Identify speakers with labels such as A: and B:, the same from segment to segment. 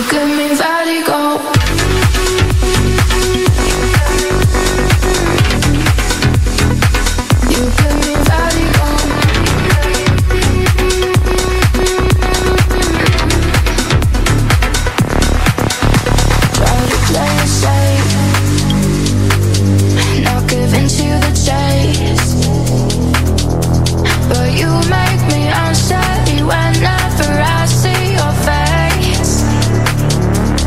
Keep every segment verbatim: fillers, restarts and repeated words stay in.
A: give me vertigo. You give me vertigo. Try to play it safe, not giving to the chase, but you make me unsteady whenever I see your face.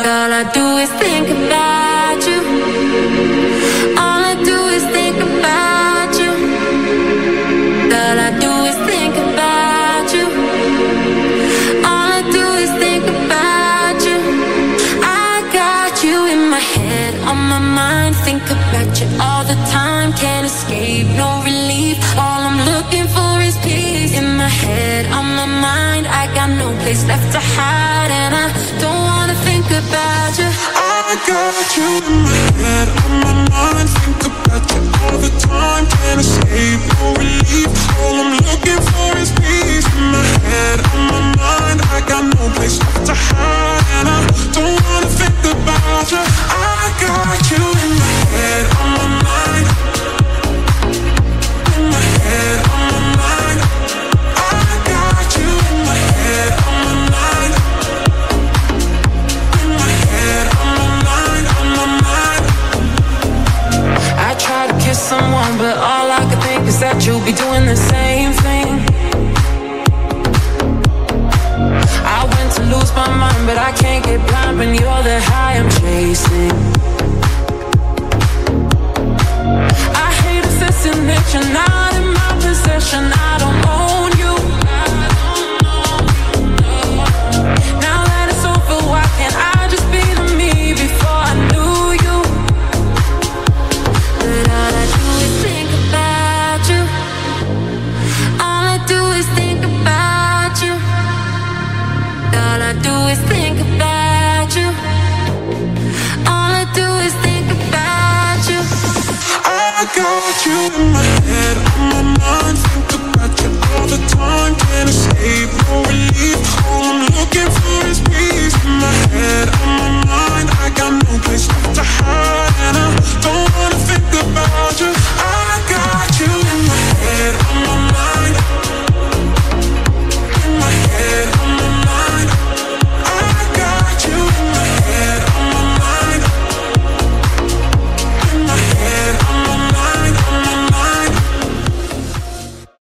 A: All I do is think about you. All I do is think about you. All I do is think about you. All I do is think about you. I got you in my head, on my mind. Think about you all the time. Can't escape, no relief. All I'm looking for is peace. In my head, on my mind. I got no place left to hide, and I don't wanna think about you.
B: I got you in my head, on my mind. Think about you all the time. Can't escape, no relief. All I'm looking for is peace. In my head, on my mind. I got no place left to hide, and I don't wanna think about you. I got you in my head, on my mind. In my head, on my mind. I got you in my head, on my mind. In my head, on my mind, on my mind.
A: I try to kiss someone, but all I could think is that you'll be doing the same thing. I went to lose my mind, but I can't get blind when you're the high I'm chasing. I hate assessing that you're not in my possession. I